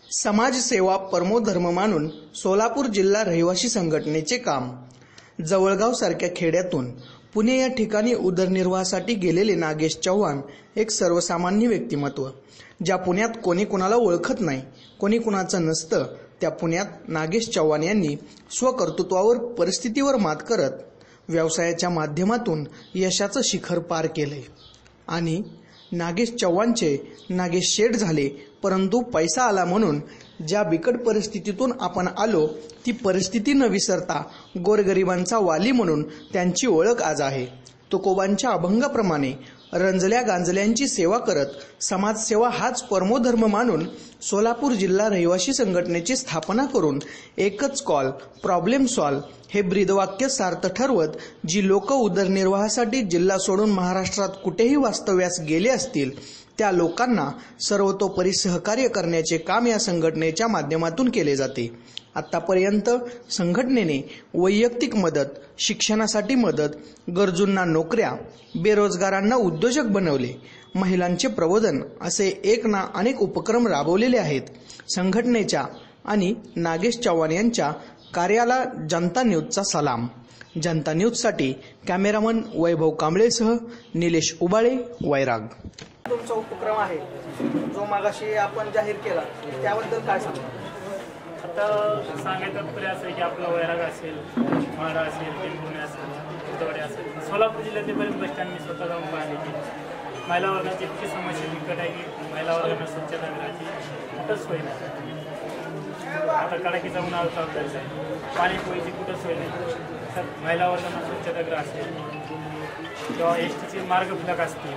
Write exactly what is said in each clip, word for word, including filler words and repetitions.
समाजसेवा परमो धर्म मानून सोलापूर जिल्हा रहिवासी संघटनेचे काम। जवळगाव सारख्या खेड्यातून पुणे या ठिकाणी उदरनिर्वाहासाठी गेलेले नागेश चव्हाण एक सर्वसामान्य व्यक्तिमत्व। ज्या पुण्यात कोणी कुणाला ओळखत नाही, कोणी कुणाचं नसतं, त्या पुण्यात नागेश चव्हाण यांनी स्वकर्तृत्वावर परिस्थितीवर मात करत व्यवसायाच्या माध्यमातून यशाचं शिखर पार केले। आणि नागेश चव्हाणचे नागेश शेठ झाले, परंतु पैसा आला म्हणून ज्या बिकट परिस्थितीतून आपण आलो ती परिस्थिती न विसरता गोरगरिबांचा वाली म्हणून त्यांची ओळख आज आहे। तुकोबांच्या अभंगाप्रमाणे रंजल्या गांजल्यांची सेवा करत समाजसेवा हाच परमोधर्म मानून सोलापूर जिल्हा रहिवासी संघटनेची स्थापना करून एकच कॉल प्रॉब्लेम सॉल्व हे ब्रीदवाक्य सार्थ ठरवत जी लोक उदरनिर्वाहासाठी जिल्हा सोडून महाराष्ट्रात कुठेही वास्तव्यास गेले असतील त्या लोकांना सर्वतोपरी सहकार्य करण्याचे काम या संघटनेच्या माध्यमातून केले जाते। आतापर्यंत संघटनेने वैयक्तिक मदत, शिक्षणासाठी मदत, गरजूंना नोकऱ्या, बेरोजगारांना उद्योजक बनवले, महिलांचे प्रबोधन असे एक ना अनेक उपक्रम राबवलेले आहेत। संघटनेच्या आणि नागेश चव्हाण यांच्या कार्याला जनता न्यूजचा सलाम। जनता न्यूजसाठी कॅमेरामन वैभव कांबळेसह निलेश उबाळे, वैराग। तुमचा उपक्रम आहे जो मागाशी आपण जाहीर केला त्याबद्दल काय सांगता? आता सांगायचं प्रयास आहे की आपला वैराग असेल, माडा असेल, टेंभुर्णी असेल, उतवाडी असेल, सोलापूर जिल्ह्यातले बरेच बस स्टँड मी स्वतः जाऊन पाहिले की महिला वर्गाची इतकी समस्या बिकट आहे की महिला वर्गांना स्वच्छतागृहाची कुठंच सोय नाही। आता कडाकीचा उन्हाळा चालू झालेला आहे, पाणीपोळीची कुठं सोय नाही। तर महिला वर्गांना स्वच्छतागृह असेल किंवा एस टीचे मार्गफलक असतील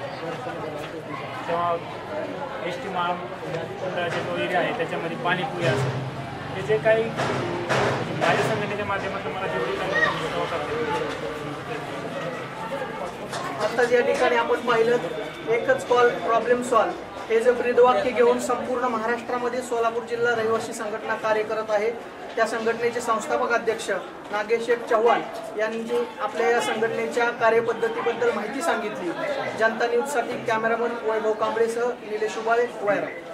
किंवा एस टी महामंडळाचा जो एरिया आहे त्याच्यामध्ये पाणीपुरी असेल, हे जे काही माझ्या संघटनेच्या माध्यमातून मला जेवढी काही आता ज्या ठिकाणी आपण पाहिलं एकच कॉल प्रॉब्लेम सॉल्व हे जे ब्रीदवाक्य घेऊन संपूर्ण महाराष्ट्रामध्ये सोलापूर जिल्हा रहिवासी संघटना कार्य करत आहे। त्या संघटनेचे संस्थापक अध्यक्ष नागेश शेठ चव्हाण यांनी आपल्या या संघटनेच्या कार्यपद्धतीबद्दल माहिती सांगितली। जनता न्यूजसाठी कॅमेरामन वैभव कांबळेसह निलेश उबाळे, वैराग।